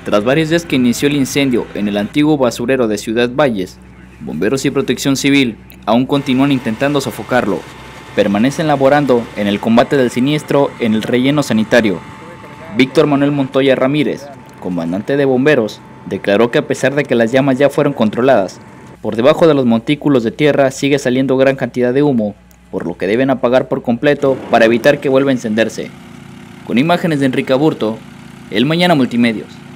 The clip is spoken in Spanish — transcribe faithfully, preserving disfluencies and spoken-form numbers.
Tras varios días que inició el incendio en el antiguo basurero de Ciudad Valles, bomberos y protección civil aún continúan intentando sofocarlo. Permanecen laborando en el combate del siniestro en el relleno sanitario. Víctor Manuel Montoya Ramírez, comandante de bomberos, declaró que a pesar de que las llamas ya fueron controladas, por debajo de los montículos de tierra sigue saliendo gran cantidad de humo, por lo que deben apagar por completo para evitar que vuelva a encenderse. Con imágenes de Enrique Aburto, El Mañana Multimedios.